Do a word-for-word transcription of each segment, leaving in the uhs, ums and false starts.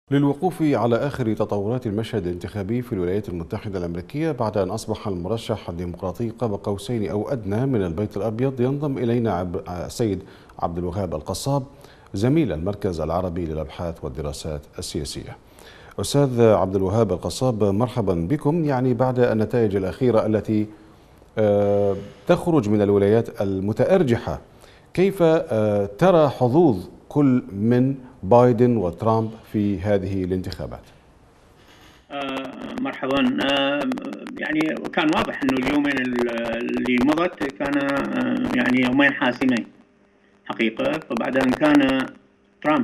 للوقوف على آخر تطورات المشهد الانتخابي في الولايات المتحدة الأمريكية بعد أن أصبح المرشح الديمقراطي قاب قوسين أو أدنى من البيت الأبيض، ينضم إلينا السيد عبد الوهاب القصاب، زميل المركز العربي للأبحاث والدراسات السياسية. أستاذ عبد الوهاب القصاب، مرحبا بكم. يعني بعد النتائج الأخيرة التي تخرج من الولايات المتأرجحة، كيف ترى حظوظ كل من بايدن وترامب في هذه الانتخابات؟ آه مرحبا. آه يعني كان واضح انه اليومين اللي مضت كان آه يعني يومين حاسمين حقيقة. فبعد ان كان ترامب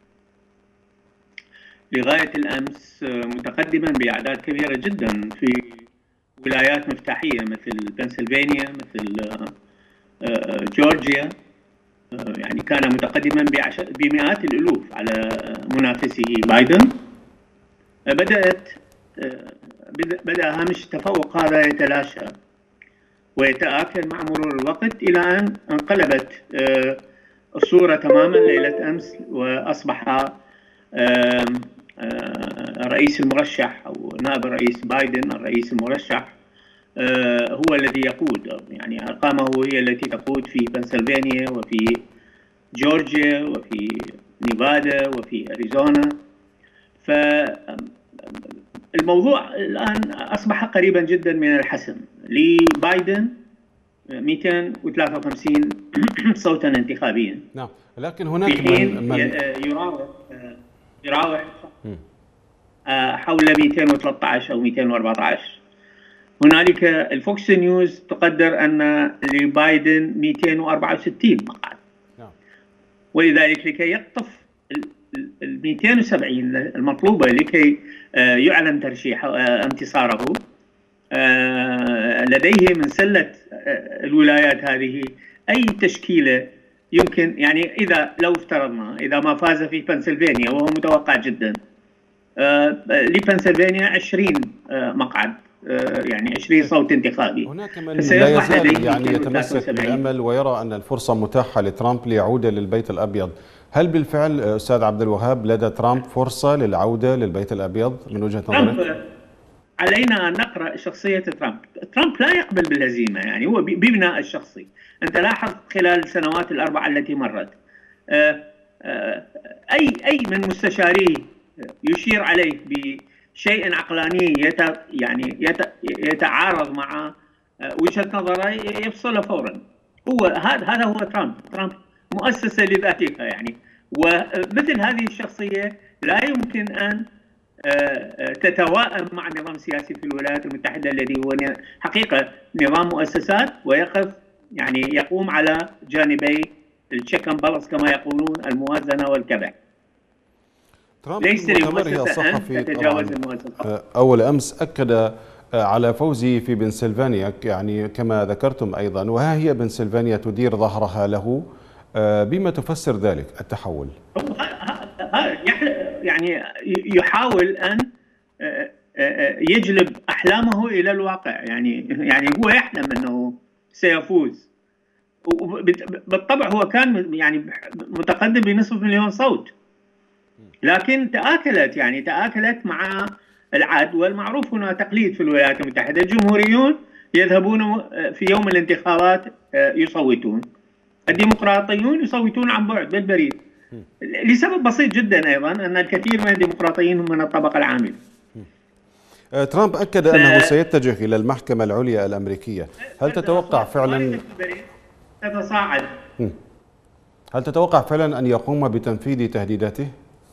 لغاية الامس متقدما باعداد كبيرة جدا في ولايات مفتاحية مثل بنسلفانيا، مثل آه جورجيا، يعني كان متقدما بمئات الالوف على منافسه بايدن. بدأت بدأ هامش التفوق هذا يتلاشى ويتآكل مع مرور الوقت، إلى أن انقلبت الصورة تماما ليلة أمس، وأصبح رئيس المرشح أو نائب الرئيس بايدن الرئيس المرشح هو الذي يقود. يعني أرقامه هي التي تقود في بنسلفانيا وفي جورجيا وفي نيفادا وفي أريزونا. فالموضوع الآن أصبح قريبا جدا من الحسم لبايدن، مئتين وثلاثة وخمسين صوتا انتخابيا. نعم، لكن هناك في حين من, من يراوح يراوح حول مئتين وثلاثة عشر أو مئتين وأربعة عشر. هنالك الفوكس نيوز تقدر أن لبايدن مئتين وأربعة وستين مقعد، ولذلك لكي يقطف ال مئتين وسبعين المطلوبة لكي يعلن ترشيح انتصاره، لديه من سلة الولايات هذه أي تشكيلة يمكن. يعني إذا لو افترضنا إذا ما فاز في بنسلفانيا، وهو متوقع جدا، لبنسلفانيا عشرين مقعد، يعني عشرين صوت انتخابي. هناك من لا يزال يعني يتمسك بالأمل ويرى أن الفرصة متاحة لترامب ليعود للبيت الأبيض. هل بالفعل أستاذ عبد الوهاب لدى ترامب فرصة للعودة للبيت الأبيض من وجهة نظرك؟ علينا أن نقرأ شخصية ترامب. ترامب لا يقبل بالهزيمة، يعني هو ببناء الشخصي. أنت لاحظ خلال السنوات الأربعة التي مرت أي أي من مستشاريه يشير عليه بشيء عقلاني يت يعني يت يتعارض مع وجهة نظره يفصله فورا. هو هذا هذا هو ترامب. ترامب مؤسسة لذاتها يعني. ومثل هذه الشخصية لا يمكن أن تتوائم مع نظام سياسي في الولايات المتحدة الذي هو حقيقة نظام مؤسسات ويقف يعني يقوم على جانبي التشيك اند بالانس كما يقولون، الموازنة والكبح. ليس لمؤسسة أن تتجاوز المؤسسات. أول أمس أكد على فوزه في بنسلفانيا، يعني كما ذكرتم أيضا، وها هي بنسلفانيا تدير ظهرها له. بما تفسر ذلك التحول؟ يعني يحاول أن يجلب أحلامه إلى الواقع. يعني يعني هو يحلم أنه سيفوز، بالطبع هو كان يعني متقدم بنصف مليون صوت، لكن تآكلت يعني تآكلت مع العد. والمعروف هنا تقليد في الولايات المتحدة، الجمهوريون يذهبون في يوم الانتخابات يصوتون، الديمقراطيون يصوتون عن بعد بالبريد، لسبب بسيط جدا أيضا أن الكثير من الديمقراطيين هم من الطبقة العاملة. ترامب أكد ف... أنه سيتجه إلى المحكمة العليا الأمريكية. هل تتوقع فعلا تتصاعد هل تتوقع فعلا أن يقوم بتنفيذ تهديداته؟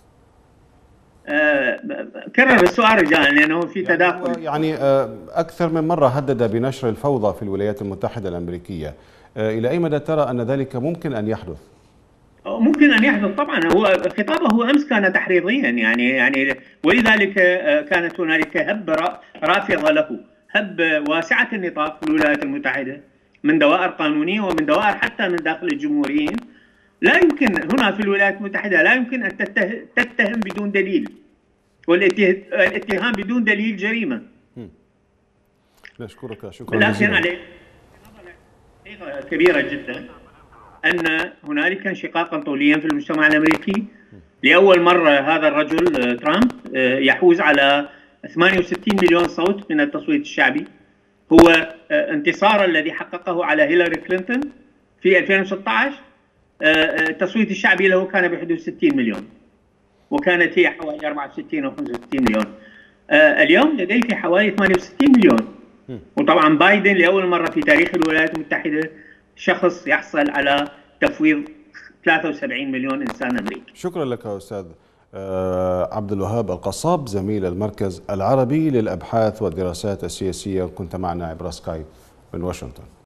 أه كرر السؤال رجاء، لأنه في تداخل. يعني أكثر من مرة هدد بنشر الفوضى في الولايات المتحدة الأمريكية. إلى أي مدى ترى أن ذلك ممكن أن يحدث؟ ممكن أن يحدث طبعا. هو خطابه هو أمس كان تحريضيا يعني يعني ولذلك كانت هنالك هبة رافضة له، هبة واسعة النطاق في الولايات المتحدة من دوائر قانونية ومن دوائر حتى من داخل الجمهوريين. لا يمكن هنا في الولايات المتحدة لا يمكن أن تتهم بدون دليل، والاتهام بدون دليل جريمة. نشكرك شكرا جزيلا. لكن عليه كبيرة جدا أن هنالك انشقاقا طوليا في المجتمع الأمريكي لأول مرة هذا الرجل ترامب يحوز على ثمانية وستين مليون صوت من التصويت الشعبي. هو انتصار الذي حققه على هيلاري كلينتون في ألفين وستة عشر، التصويت الشعبي له كان بحدود ستين مليون، وكانت هي حوالي أربعة وستين أو خمسة وستين مليون. اليوم لديه حوالي ثمانية وستين مليون. وطبعا بايدن لأول مرة في تاريخ الولايات المتحدة شخص يحصل على تفويض ثلاثة وسبعين مليون إنسان أمريكي. شكرا لك أستاذ عبد الوهاب القصاب، زميل المركز العربي للأبحاث والدراسات السياسية، كنت معنا عبر سكايب من واشنطن.